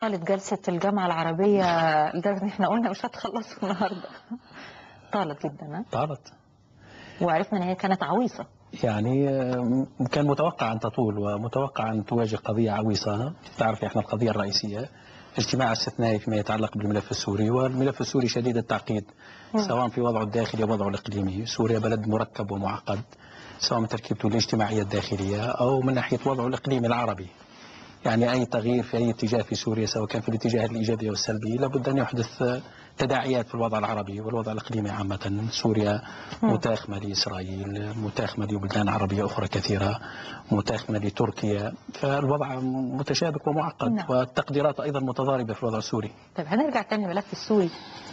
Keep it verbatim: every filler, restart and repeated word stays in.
طالت جلسة الجامعة العربية لدرجة ان احنا قلنا مش هتخلصوا النهارده. طالت جدا ها؟ طالت. وعرفنا ان هي كانت عويصة. يعني كان متوقع أن تطول ومتوقع أن تواجه قضية عويصة. تعرف احنا القضية الرئيسية اجتماع استثنائي فيما يتعلق بالملف السوري، والملف السوري شديد التعقيد سواء في وضعه الداخلي أو وضعه الإقليمي. سوريا بلد مركب ومعقد سواء من تركيبته الاجتماعية الداخلية أو من ناحية وضعه الإقليمي العربي. يعني أي تغيير في أي اتجاه في سوريا سواء كان في الاتجاه الإيجابي أو السلبي لابد أن يحدث تداعيات في الوضع العربي والوضع الإقليمي عامة. سوريا متاخمة لإسرائيل، متاخمة لبلدان عربية أخرى كثيرة، متاخمة لتركيا، فالوضع متشابك ومعقد. نعم. والتقديرات أيضا متضاربة في الوضع السوري. طيب هنرجع تاني للملف السوري.